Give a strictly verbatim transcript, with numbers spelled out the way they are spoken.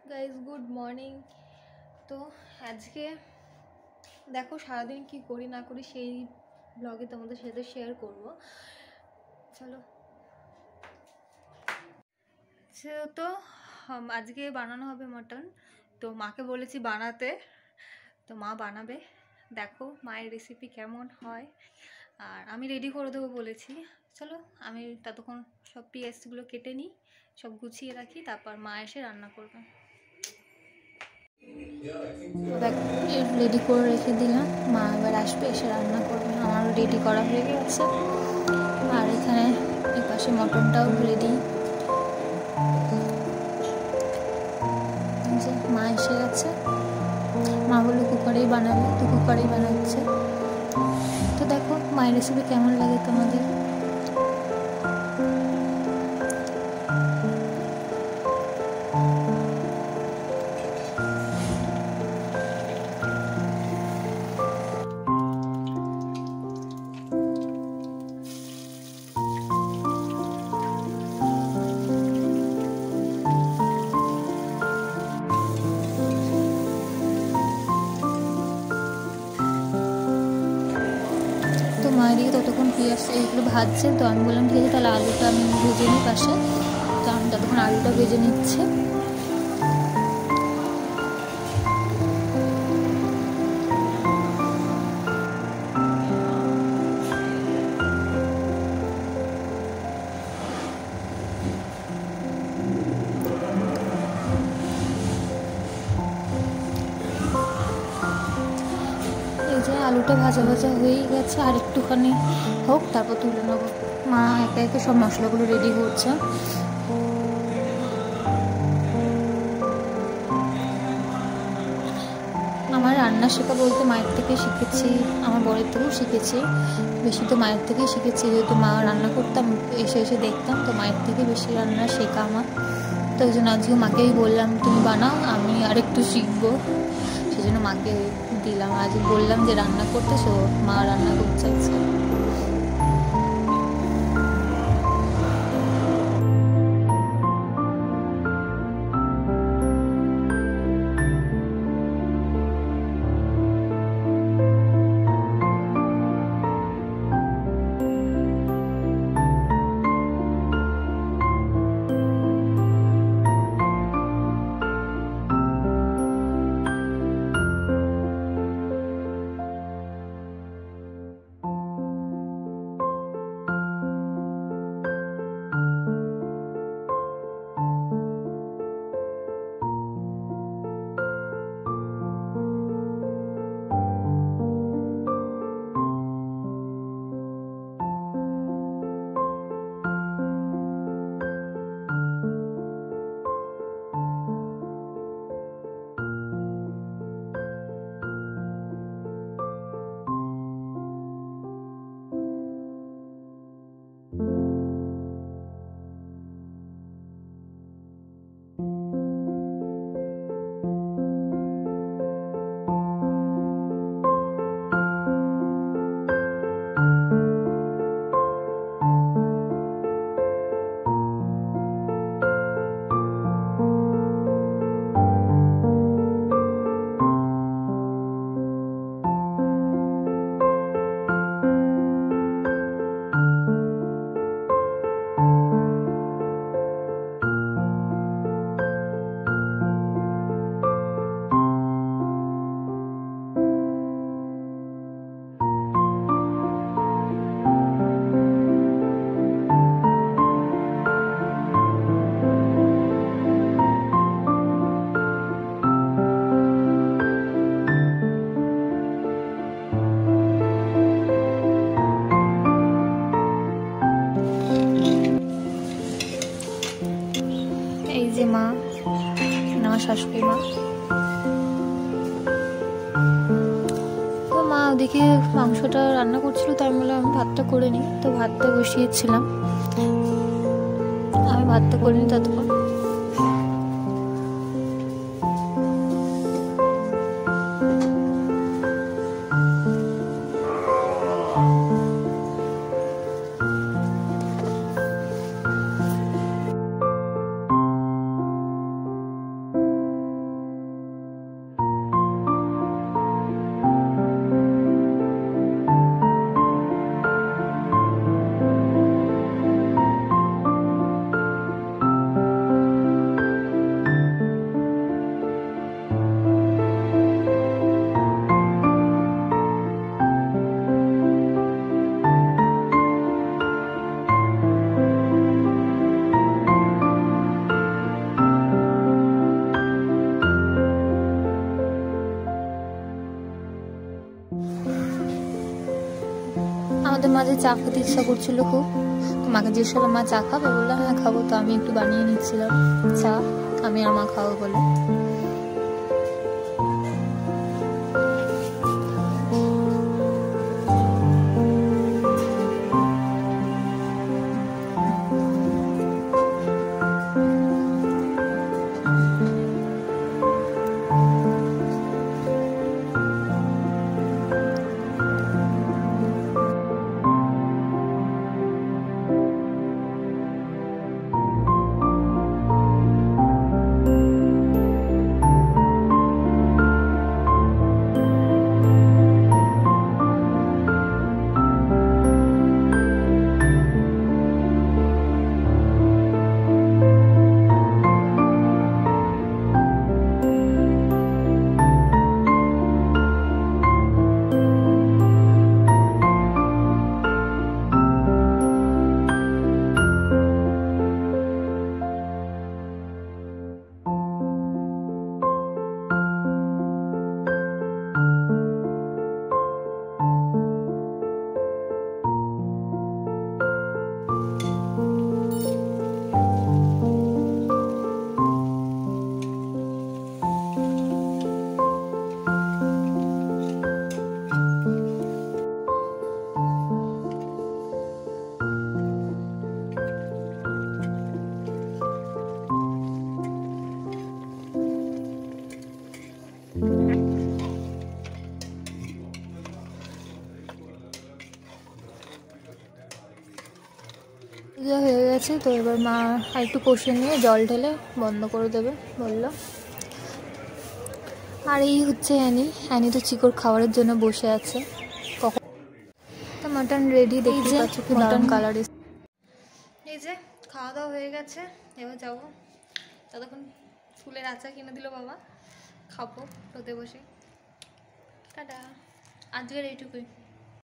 Guys good morning. তো আজকে দেখো সারাদিন কি করি না করি সেই ব্লগে তোমাদের সাথে শেয়ার করব। চলো, তো আজকে বানানো হবে মটন। তো মাকে বলেছি বানাতে, তো মা বানাবে। দেখো মায়ের রেসিপি কেমন হয়, আর আমি রেডি করে দেবো বলেছি। চলো আমি ততক্ষণ সব পেঁয়াজগুলো কেটে নিই, সব গুছিয়ে রাখি, তারপর মা এসে রান্না করবে। রেডি করে রেখে দিলাম, মা এবার আসবে, এসে রান্না করবে। আমারও রেডি করা হয়ে গেছে, আর এখানে এই পাশে মটনটাও রেডি। যে মা এসে গেছে, মা বললো কুকারেই বানাবে, তো কুকারেই বানাচ্ছে। তো দেখো মায়ের রেসিপি কেমন লাগে তোমাদের। মায়ের দিকে ততক্ষণ পেঁয়াজ এগুলো ভাজছে, তো আমি বললাম ঠিক আছে তাহলে আলুটা আমি ভেজে নিই পাশে। তো আমি ততক্ষণ আলুটা ভেজে নিচ্ছে। এই যে আলুটা ভাজা ভাজা হয়েই গেছে, আর একটুখানি হোক তারপর তুলে নেবো। মা একে একে সব মশলাগুলো রেডি করছে। আমার রান্না শেখা বলতে মায়ের থেকে শিখেছি, আমার বরের থেকেও শিখেছি, বেশি তো মায়ের থেকেই শিখেছি, যেহেতু মা রান্না করতাম, এসে এসে দেখতাম, তো মায়ের থেকে বেশি রান্না শেখা আমার। তো ওই জন্য আজকে মাকেই বললাম তুমি বানাও, আমি আর একটু শিখবো, সেই জন্য মাকে দিলাম। আজ বললাম যে রান্না করতে, সো মা রান্না করতে চাইছে। এই যে মা, আমার শাশুড়ি মা, তো মা ওদিকে মাংসটা রান্না করছিল, তো আমি বললাম আমি ভাতটা করে নিই। তো ভাতটা বসিয়েছিলাম, আমি ভাতটা করে নিই ততক্ষণ। মাঝে চা খেতে ইচ্ছা করছিল খুব, তো মাকে জিজ্ঞেস করলাম মা চা খাবে, বললাম হ্যাঁ খাবো। তো আমি একটু বানিয়ে নিচ্ছিলাম চা, আমি আর মা খাবো বলে। পূজা হয়ে গেছে, তো এবার মা আর একটু কষে নিয়ে জল ঢেলে বন্ধ করে দেবে বললো। আর এই হচ্ছে অ্যানি, অ্যানি তো চিকোর খাবারের জন্য বসে আছে। কখন তো মাটন রেডি, দেখতে পাচ্ছ কি মাটন কালার। এই যে খাওয়া দাওয়া হয়ে গেছে, এবার যাবো। ততক্ষণ ফুলের আচার কিনে দিল বাবা, খাবো রোদে বসে। টাটা, আজকের এইটুকুই।